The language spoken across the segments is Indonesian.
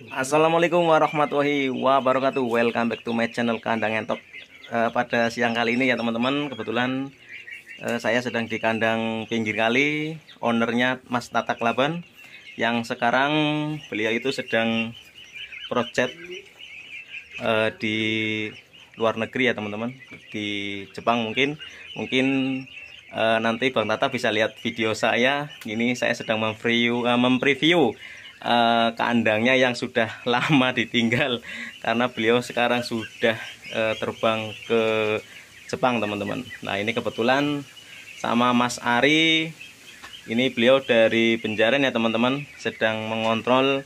Assalamualaikum warahmatullahi wabarakatuh. Welcome back to my channel Kandang Entok. Pada siang kali ini ya teman-teman, kebetulan saya sedang di kandang pinggir kali. Ownernya Mas Tatak Laban, yang sekarang beliau itu sedang project di luar negeri ya teman-teman, di Jepang mungkin nanti Bang Tata bisa lihat video saya. Ini saya sedang mempreview kandangnya yang sudah lama ditinggal, karena beliau sekarang sudah terbang ke Jepang teman-teman. Nah ini kebetulan sama Mas Ari, ini beliau dari Benjaran ya teman-teman, sedang mengontrol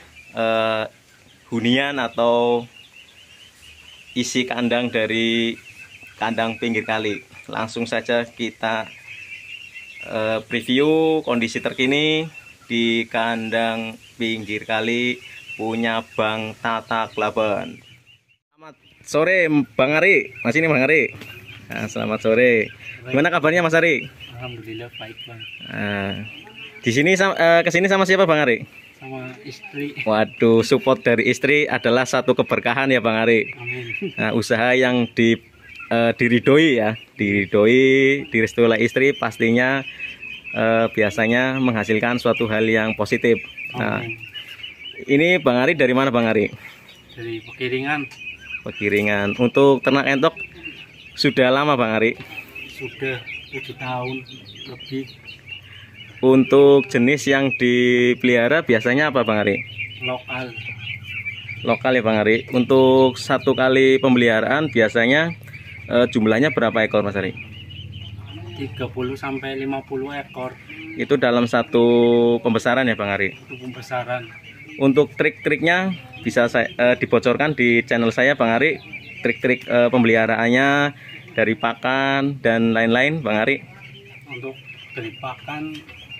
hunian atau isi kandang dari kandang pinggir kali. Langsung saja kita preview kondisi terkini di kandang pinggir kali punya Bang Tatak Laban. Selamat sore Bang Ari. Mas ini Bang Ari. Nah, selamat sore. Gimana kabarnya Mas Ari? Alhamdulillah baik Bang. Di sini kesini sama siapa Bang Ari? Sama istri. Waduh, support dari istri adalah satu keberkahan ya Bang Ari. Amin. Nah, usaha yang diridoi ya, direstui oleh istri pastinya biasanya menghasilkan suatu hal yang positif. Nah, ini Bang Ari dari mana Bang Ari? Dari Pekiringan. Pekiringan. Untuk ternak entok sudah lama Bang Ari? Sudah 7 tahun lebih. Untuk jenis yang dipelihara biasanya apa Bang Ari? Lokal. Lokal ya Bang Ari. Untuk satu kali pemeliharaan biasanya jumlahnya berapa ekor Mas Ari? 30 sampai 50 ekor. Itu dalam satu pembesaran ya Bang Ari? Untuk pembesaran. Untuk trik-triknya bisa saya dibocorkan di channel saya Bang Ari. Trik-trik pemeliharaannya dari pakan dan lain-lain Bang Ari. Untuk dari pakan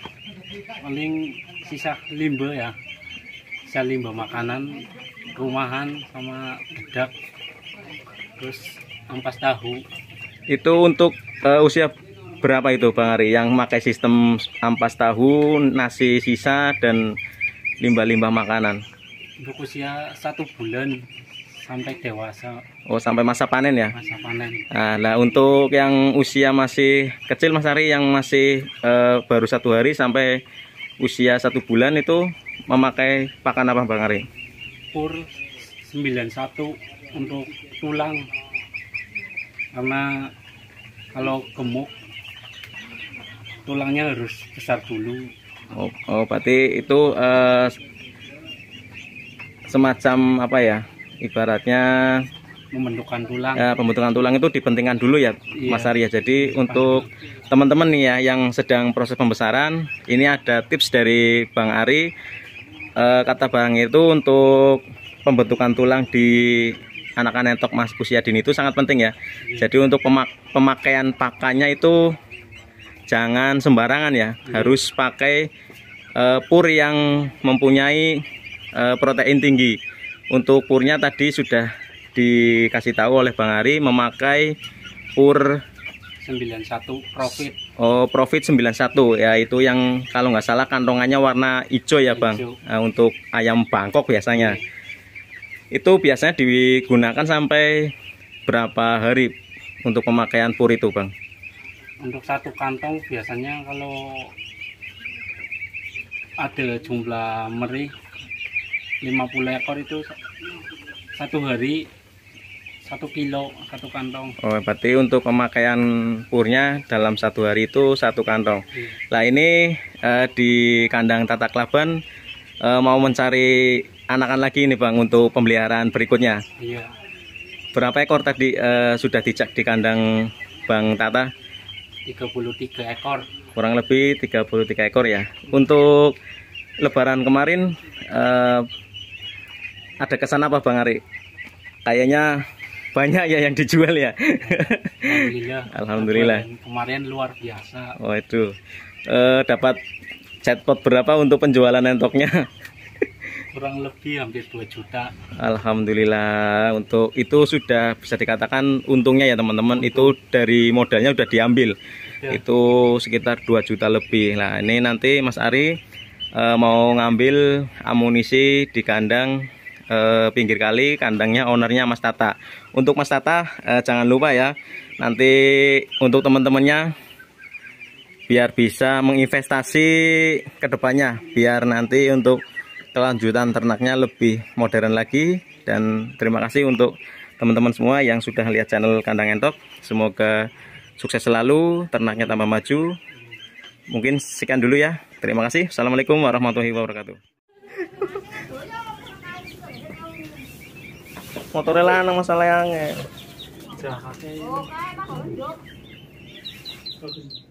paling sisa limbah ya. Sisa limbah makanan rumahan sama bedak. Terus ampas tahu. Itu untuk usia berapa itu Bang Ari yang pakai sistem ampas tahu, nasi sisa dan limbah-limbah makanan? Untuk usia 1 bulan sampai dewasa. Oh, sampai masa panen ya? Masa panen. Nah, untuk yang usia masih kecil Mas Ari, yang masih baru 1 hari sampai usia 1 bulan itu memakai pakan apa Bang Ari? Pur 91 untuk tulang, karena kalau gemuk tulangnya harus besar dulu. Oh, berarti itu semacam apa ya, ibaratnya Membentukkan tulang. pembentukan tulang itu dipentingkan dulu ya Mas Ari ya. Jadi untuk teman-teman nih ya yang sedang proses pembesaran, ini ada tips dari Bang Ari. Kata Bang itu untuk pembentukan tulang di anak-anak entok mas usia dini itu sangat penting ya. Jadi untuk pemakaian pakannya itu jangan sembarangan ya. Harus pakai pur yang mempunyai protein tinggi. Untuk purnya tadi sudah dikasih tahu oleh Bang Ari, memakai pur 91 Profit. Oh, Profit 91 ya, itu yang kalau nggak salah kantongannya warna hijau ya Bang. Nah, untuk ayam Bangkok biasanya itu biasanya digunakan sampai berapa hari untuk pemakaian pur itu Bang? Untuk satu kantong biasanya kalau ada jumlah meri 50 ekor itu 1 hari 1 kilo 1 kantong. Oh, berarti untuk pemakaian purnya dalam 1 hari itu 1 kantong. Nah ini di kandang Tatak Laban mau mencari anakan lagi nih Bang untuk pemeliharaan berikutnya. Iya. Berapa ekor tadi sudah dicek di kandang Bang Tata? 33 ekor. Kurang lebih 33 ekor ya. Untuk Lebaran kemarin ada kesan apa Bang Ari? Kayaknya banyak ya yang dijual ya. Alhamdulillah. Alhamdulillah. Kemarin luar biasa. Oh itu dapat jackpot berapa untuk penjualan entoknya? Kurang lebih hampir 2 juta. Alhamdulillah, untuk itu sudah bisa dikatakan untungnya ya teman-teman. Itu dari modalnya sudah diambil ya. Itu sekitar 2 juta lebih. Nah ini nanti Mas Ari mau ngambil amunisi di kandang pinggir kali, kandangnya ownernya Mas Tata. Untuk Mas Tata jangan lupa ya, nanti untuk teman-temannya biar bisa menginvestasi ke depannya, biar nanti untuk kelanjutan ternaknya lebih modern lagi. Dan terima kasih untuk teman-teman semua yang sudah lihat channel Kandang Entok. Semoga sukses selalu, ternaknya tambah maju. Mungkin sekian dulu ya. Terima kasih. Assalamualaikum warahmatullahi wabarakatuh. Motornya lanang masalah yang